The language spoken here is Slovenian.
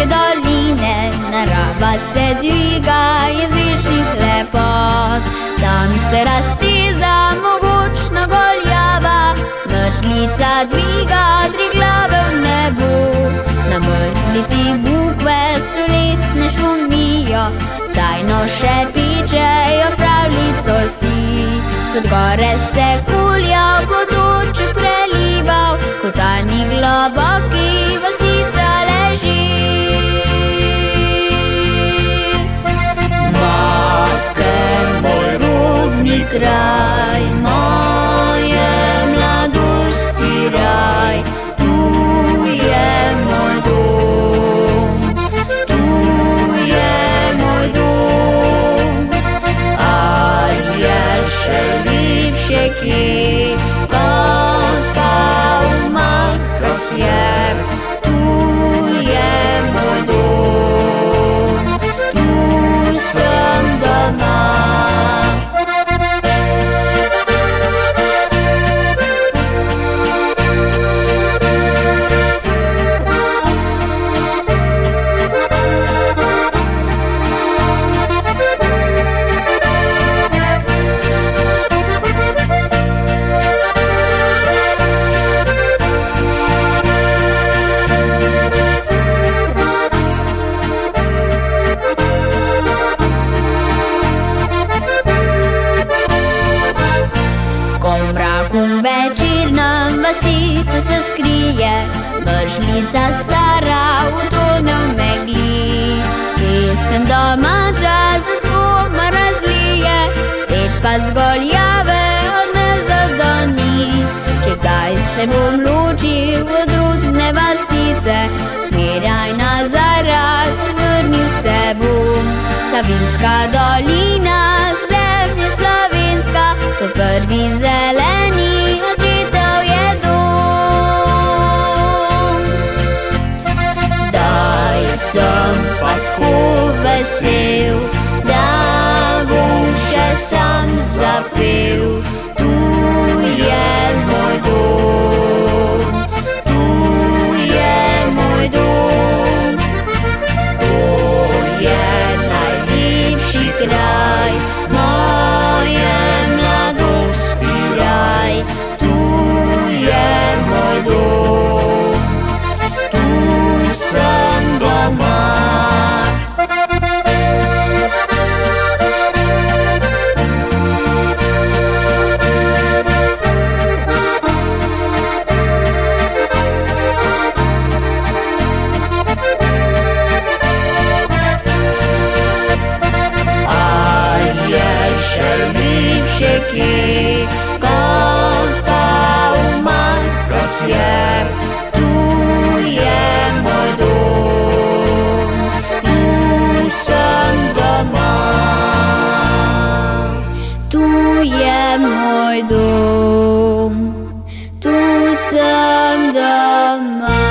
Rimorske doline, narava se dviga iz višjih lepot. Tam se razteza mogočna Goljava, mrzlica dviga tri glave v nebu. Na mrzlici bukve stoletne šumijo, tajno šepičejo pravljico si. Spod gore se kulja v potoček prelival, v kotanji globoki vasica leži. Matke, moj rodni kraj, moje mladosti raj, tu je moj dom, tu je moj dom. Ali je še lepše kje, kot pa v matkah je, tu je moj dom, tu sem doma. Večerna vasica se skrije, mrzlica stara utone v megli. Pesem domača se zvoma razlije, spet pa z Goljave odmev zadoni. Če kdaj se bom ločil od rodne vasice, smeraj nazaj rad vrnil se bom. Savinjska dolina, zemlja slovenska, to prvi zeleni očetov je dom. Zdaj sem pa tako vesel, da bom še sam zapel. Tu je moj dom, tu je moj dom. To je najlepši kraj, moje mladosti raj, tu je moj dom, tu sem doma. Še lepše kje, kot pa v matkah je, tu je moj dom, tu sem doma. Tu je moj dom, tu sem doma.